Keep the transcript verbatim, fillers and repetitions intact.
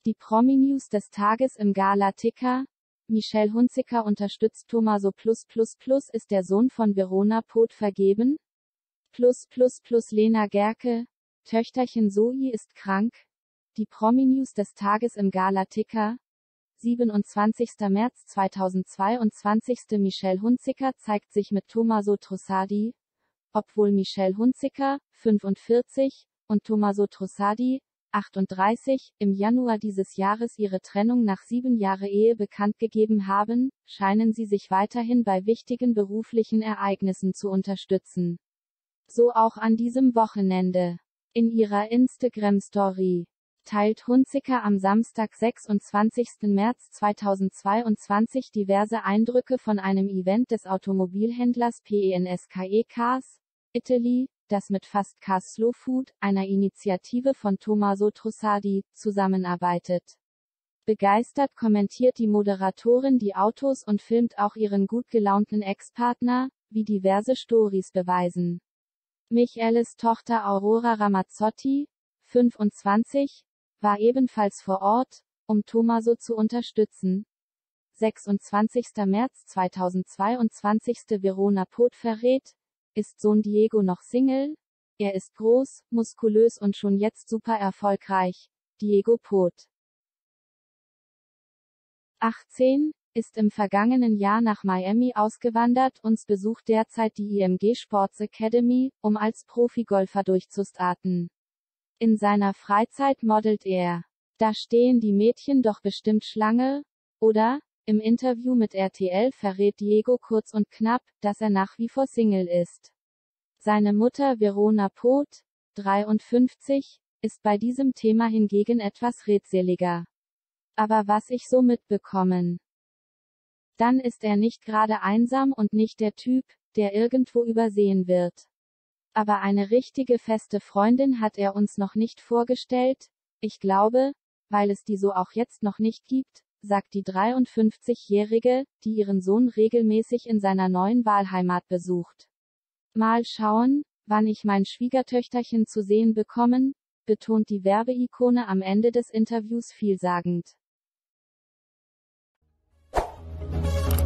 Die Promi-News des Tages im Gala-Ticker. Michelle Hunziker unterstützt Tommaso plus plus plus ist der Sohn von Verona Poth vergeben? Plus plus plus Lena Gerke. Töchterchen Zoe ist krank. Die Promi-News des Tages im Gala-Ticker. siebenundzwanzigster März zweitausendzweiundzwanzig. Michelle Hunziker zeigt sich mit Tommaso Trussardi. Obwohl Michelle Hunziker, fünfundvierzig, und Tommaso Trussardi, achtunddreißig, im Januar dieses Jahres ihre Trennung nach sieben Jahren Ehe bekannt gegeben haben, scheinen sie sich weiterhin bei wichtigen beruflichen Ereignissen zu unterstützen. So auch an diesem Wochenende. In ihrer Instagram-Story teilt Hunziker am Samstag, sechsundzwanzigsten März zweitausendzweiundzwanzig diverse Eindrücke von einem Event des Automobilhändlers Penske Cars Italy, das mit Fast Cars Slow Food, einer Initiative von Tommaso Trussardi, zusammenarbeitet. Begeistert kommentiert die Moderatorin die Autos und filmt auch ihren gut gelaunten Ex-Partner, wie diverse Stories beweisen. Micheles Tochter Aurora Ramazzotti, fünfundzwanzig, war ebenfalls vor Ort, um Tommaso zu unterstützen. sechsundzwanzigster März zweitausendzweiundzwanzig. Verona Poth verrät: Ist Sohn Diego noch Single? Er ist groß, muskulös und schon jetzt super erfolgreich. Diego Poth, achtzehn, ist im vergangenen Jahr nach Miami ausgewandert und besucht derzeit die I M G Sports Academy, um als Profigolfer durchzustarten. In seiner Freizeit modelt er. Da stehen die Mädchen doch bestimmt Schlange, oder? Im Interview mit R T L verrät Diego kurz und knapp, dass er nach wie vor Single ist. Seine Mutter Verona Poth, dreiundfünfzig, ist bei diesem Thema hingegen etwas redseliger. Aber was ich so mitbekommen, dann ist er nicht gerade einsam und nicht der Typ, der irgendwo übersehen wird. Aber eine richtige feste Freundin hat er uns noch nicht vorgestellt. Ich glaube, weil es die so auch jetzt noch nicht gibt, sagt die dreiundfünfzigjährige, die ihren Sohn regelmäßig in seiner neuen Wahlheimat besucht. Mal schauen, wann ich mein Schwiegertöchterchen zu sehen bekommen, betont die Werbeikone am Ende des Interviews vielsagend.